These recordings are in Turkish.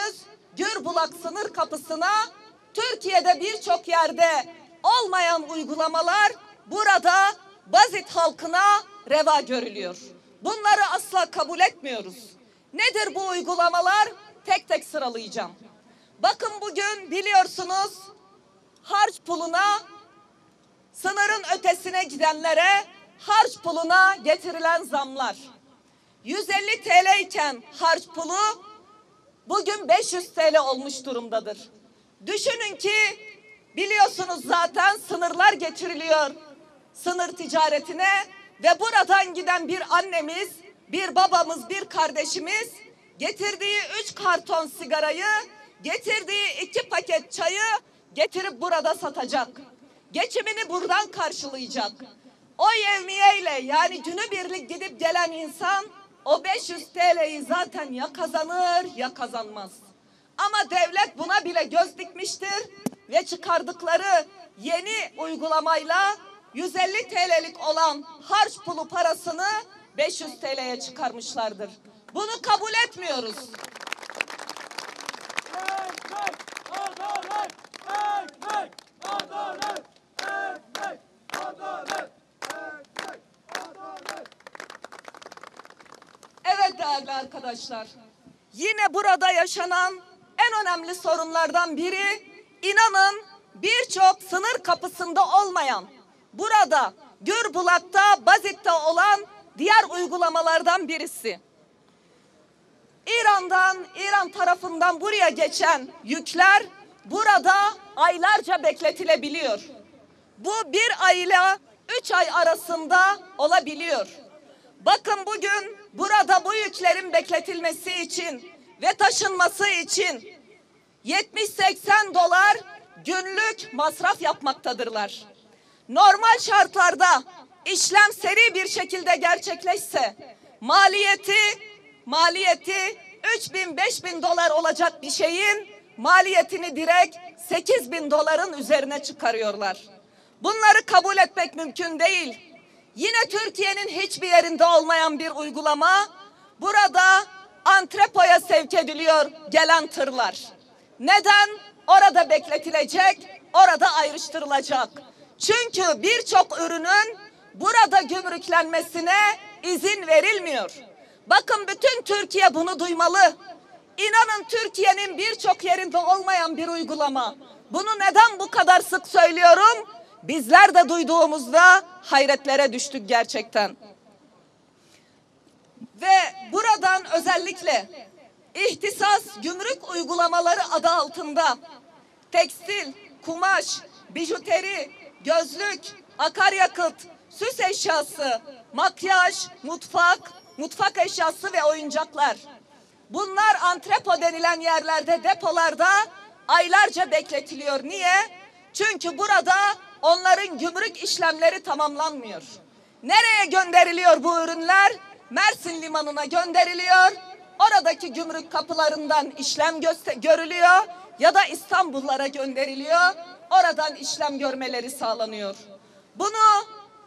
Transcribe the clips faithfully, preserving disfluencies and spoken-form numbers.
gördüğümüz Gürbulak sınır kapısına Türkiye'de birçok yerde olmayan uygulamalar burada Bazit halkına reva görülüyor. Bunları asla kabul etmiyoruz. Nedir bu uygulamalar? Tek tek sıralayacağım. Bakın bugün biliyorsunuz harç puluna, sınırın ötesine gidenlere harç puluna getirilen zamlar. yüz elli TL iken harç pulu bugün beş yüz TL olmuş durumdadır. Düşünün ki biliyorsunuz zaten sınırlar getiriliyor sınır ticaretine ve buradan giden bir annemiz, bir babamız, bir kardeşimiz getirdiği üç karton sigarayı, getirdiği iki paket çayı getirip burada satacak. Geçimini buradan karşılayacak. O yevmiyeyle yani günübirlik gidip gelen insan o beş yüz TL'yi zaten ya kazanır ya kazanmaz. Ama devlet buna bile göz dikmiştir ve çıkardıkları yeni uygulamayla yüz elli TL'lik olan harç pulu parasını beş yüz TL'ye çıkarmışlardır. Bunu kabul etmiyoruz. Ekmek, adalet, ekmek, adalet, ekmek, adalet, ekmek, adalet. Evet değerli arkadaşlar, yine burada yaşanan en önemli sorunlardan biri, inanın birçok sınır kapısında olmayan, burada Gürbulak'ta, Bazit'te olan diğer uygulamalardan birisi. İran'dan, İran tarafından buraya geçen yükler burada aylarca bekletilebiliyor. Bu bir ay ile üç ay arasında olabiliyor. Bakın bugün burada bu yüklerin bekletilmesi için ve taşınması için yetmiş seksen dolar günlük masraf yapmaktadırlar. Normal şartlarda işlem seri bir şekilde gerçekleşse maliyeti maliyeti üç bin beş bin dolar olacak bir şeyin maliyetini direkt sekiz bin doların üzerine çıkarıyorlar. Bunları kabul etmek mümkün değil. Yine Türkiye'nin hiçbir yerinde olmayan bir uygulama, burada antrepoya sevk ediliyor gelen tırlar. Neden? Orada bekletilecek, orada ayrıştırılacak. Çünkü birçok ürünün burada gümrüklenmesine izin verilmiyor. Bakın bütün Türkiye bunu duymalı. İnanın Türkiye'nin birçok yerinde olmayan bir uygulama. Bunu neden bu kadar sık söylüyorum? Bizler de duyduğumuzda hayretlere düştük gerçekten. Ve buradan özellikle ihtisas gümrük uygulamaları adı altında tekstil, kumaş, bijuteri, gözlük, akaryakıt, süs eşyası, makyaj, mutfak, mutfak eşyası ve oyuncaklar. Bunlar antrepo denilen yerlerde, depolarda aylarca bekletiliyor. Niye? Çünkü burada onların gümrük işlemleri tamamlanmıyor. Nereye gönderiliyor bu ürünler? Mersin limanına gönderiliyor. Oradaki gümrük kapılarından işlem görülüyor ya da İstanbullara gönderiliyor. Oradan işlem görmeleri sağlanıyor. Bunu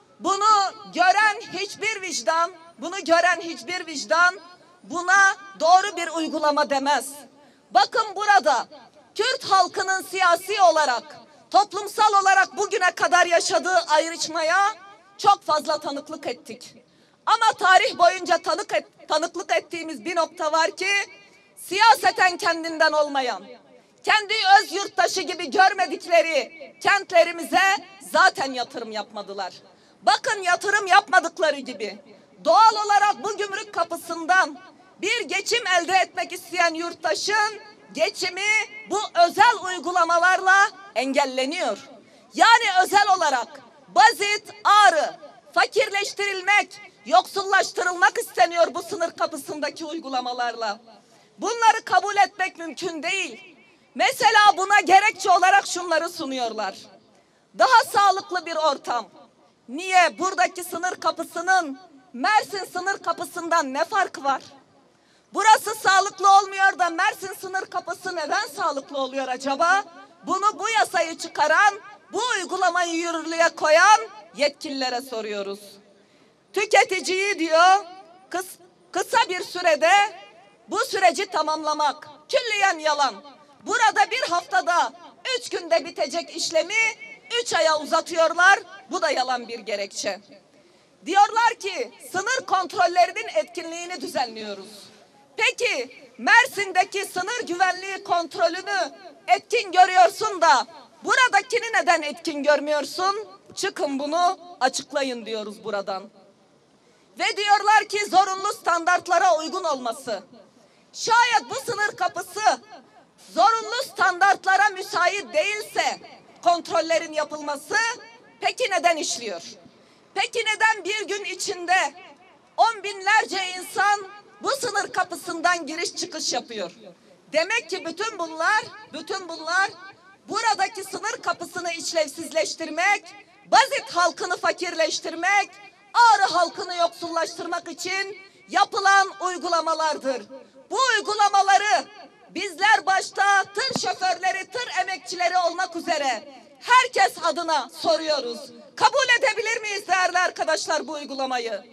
bunu gören hiçbir vicdan, bunu gören hiçbir vicdan buna doğru bir uygulama demez. Bakın burada Kürt halkının siyasi olarak, toplumsal olarak bugüne kadar yaşadığı ayrışmaya çok fazla tanıklık ettik. Ama tarih boyunca tanık et, tanıklık ettiğimiz bir nokta var ki siyaseten kendinden olmayan, kendi öz yurttaşı gibi görmedikleri kentlerimize zaten yatırım yapmadılar. Bakın yatırım yapmadıkları gibi doğal olarak bu gümrük kapısından bir geçim elde etmek isteyen yurttaşın geçimi bu özel uygulamalarla engelleniyor. Yani özel olarak Bazit, Ağrı fakirleştirilmek, yoksullaştırılmak isteniyor bu sınır kapısındaki uygulamalarla. Bunları kabul etmek mümkün değil. Mesela buna gerekçe olarak şunları sunuyorlar. Daha sağlıklı bir ortam. Niye? Buradaki sınır kapısının Mersin sınır kapısından ne farkı var? Burası sağlıklı olmuyor da Mersin sınır kapısı neden sağlıklı oluyor acaba? Bunu bu yasayı çıkaran, bu uygulamayı yürürlüğe koyan yetkililere soruyoruz. Tüketiciyi diyor kıs, kısa bir sürede bu süreci tamamlamak, Külliyen yalan. Burada bir haftada üç günde bitecek işlemi üç aya uzatıyorlar. Bu da yalan bir gerekçe. Diyorlar ki sınır kontrollerinin etkinliğini düzenliyoruz. Peki Mersin'deki sınır güvenliği kontrolünü etkin görüyorsun da buradakini neden etkin görmüyorsun? Çıkın bunu açıklayın diyoruz buradan. Ve diyorlar ki zorunlu standartlara uygun olması. Şayet bu sınır kapısı zorunlu standartlara müsait değilse kontrollerin yapılması peki neden işliyor? Peki neden bir gün içinde on binlerce insan bu sınır kapısından giriş çıkış yapıyor? Demek ki bütün bunlar, bütün bunlar buradaki sınır kapısını işlevsizleştirmek, Bazit halkını fakirleştirmek, Ağrı halkını yoksullaştırmak için yapılan uygulamalardır. Bu uygulamaları bizler başta tır şoförleri, tır emekçileri olmak üzere herkes adına soruyoruz. Kabul edebilir miyiz değerli arkadaşlar bu uygulamayı?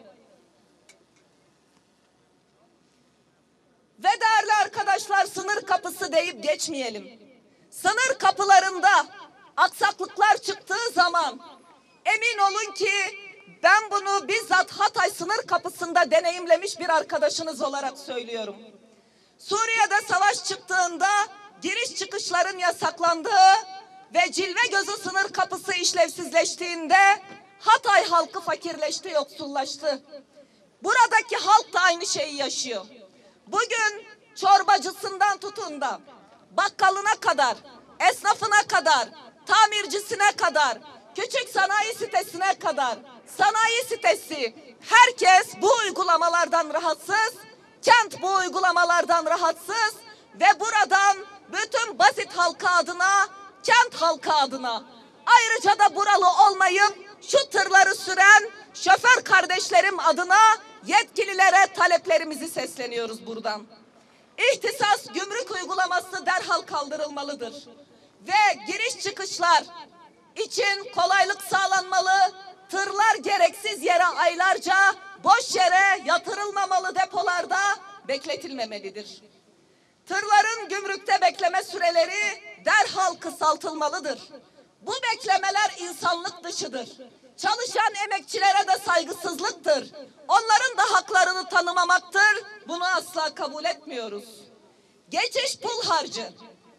Ve değerli arkadaşlar sınır kapısı deyip geçmeyelim. Sınır kapılarında aksaklıklar çıktığı zaman emin olun ki ben bunu bizzat Hatay sınır kapısında deneyimlemiş bir arkadaşınız olarak söylüyorum. Suriye'de savaş çıktığında giriş çıkışların yasaklandığı ve Cilve Gözü sınır kapısı işlevsizleştiğinde Hatay halkı fakirleşti, yoksullaştı. Buradaki halk da aynı şeyi yaşıyor. Bugün çorbacısından tutun da bakkalına kadar, esnafına kadar, tamircisine kadar, küçük sanayi sitesine kadar, sanayi sitesi, herkes bu uygulamalardan rahatsız, kent bu uygulamalardan rahatsız ve buradan bütün Bazit halkı adına, kent halkı adına, ayrıca da buralı olmayıp şu tırları süren şoför kardeşlerim adına yetkililere taleplerimizi sesleniyoruz buradan. İhtisas gümrük uygulaması derhal kaldırılmalıdır. Ve giriş çıkışlar için kolaylık sağlanmalı, tırlar gereksiz yere aylarca boş yere yatırılmamalı, depolarda bekletilmemelidir. Tırların gümrükte bekleme süreleri derhal kısaltılmalıdır. Bu beklemeler insanlık dışıdır. Çalışan emekçilere de saygısızlıktır. Onların da haklarını tanımamaktır. Bunu asla kabul etmiyoruz. Geçiş pul harcı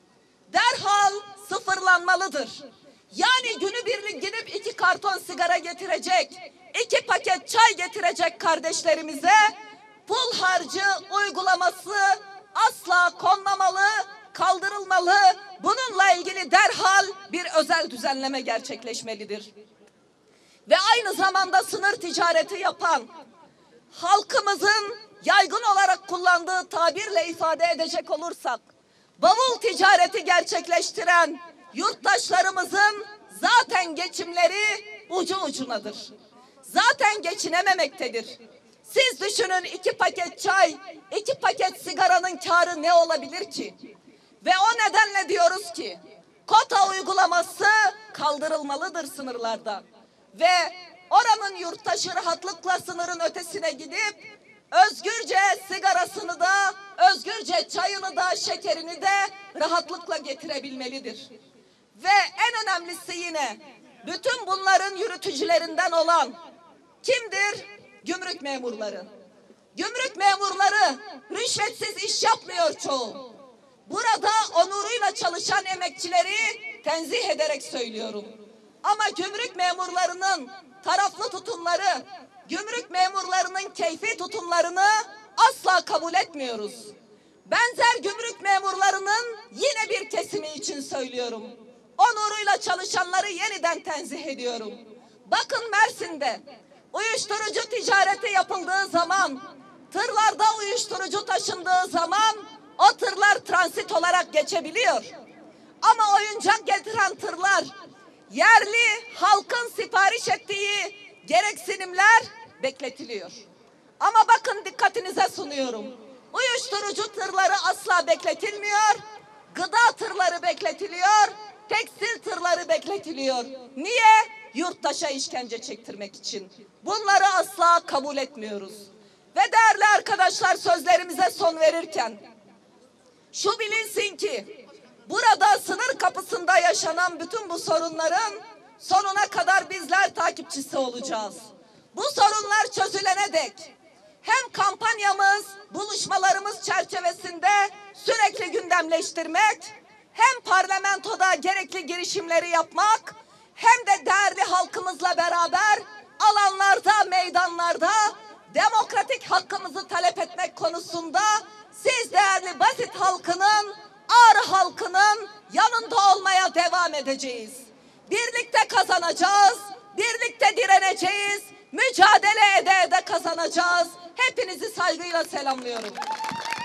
derhal sıfırlanmalıdır. Yani günübirlik gidip iki karton sigara getirecek, iki paket çay getirecek kardeşlerimize pul harcı uygulaması asla konmamalı, kaldırılmalı. Bununla ilgili derhal bir özel düzenleme gerçekleşmelidir. Ve aynı zamanda sınır ticareti yapan halkımızın yaygın olarak kullandığı tabirle ifade edecek olursak, bavul ticareti gerçekleştiren yurttaşlarımızın zaten geçimleri ucu ucunadır. Zaten geçinememektedir. Siz düşünün, iki paket çay, iki paket sigaranın kârı ne olabilir ki? Ve o nedenle diyoruz ki kota uygulaması kaldırılmalıdır sınırlardan. Ve oranın yurttaşı rahatlıkla sınırın ötesine gidip özgürce sigarasını da, özgürce çayını da, şekerini de rahatlıkla getirebilmelidir. Ve en önemlisi yine bütün bunların yürütücülerinden olan kimdir? Gümrük memurları. Gümrük memurları rüşvetsiz iş yapmıyor çoğu. Burada onuruyla çalışan emekçileri tenzih ederek söylüyorum. Ama gümrük memurlarının taraflı tutumları, gümrük memurlarının keyfi tutumlarını asla kabul etmiyoruz. Benzer gümrük memurlarının yine bir kesimi için söylüyorum. Onuruyla çalışanları yeniden tenzih ediyorum. Bakın Mersin'de uyuşturucu ticareti yapıldığı zaman, tırlarda uyuşturucu taşındığı zaman o tırlar transit olarak geçebiliyor. Ama oyuncak getiren tırlar, yerli halkın sipariş ettiği gereksinimler bekletiliyor. Ama bakın dikkatinize sunuyorum. Uyuşturucu tırları asla bekletilmiyor. Gıda tırları bekletiliyor. Tekstil tırları bekletiliyor. Niye? Yurttaşa işkence çektirmek için. Bunları asla kabul etmiyoruz. Ve değerli arkadaşlar, sözlerimize son verirken Şu bilinsin ki burada sınır kapısında yaşanan bütün bu sorunların sonuna kadar bizler takipçisi olacağız. Bu sorunlar çözülene dek hem kampanyamız, buluşmalarımız çerçevesinde sürekli gündemleştirmek, hem parlamentoda gerekli girişimleri yapmak, hem de değerli halkımızla beraber alanlarda, meydanlarda demokratik hakkımızı talep etmek konusunda siz değerli basit halkının, Ağrı halkının yanında olmaya devam edeceğiz. Birlikte kazanacağız, birlikte direneceğiz, mücadele ede ede kazanacağız. Hepinizi saygıyla selamlıyorum.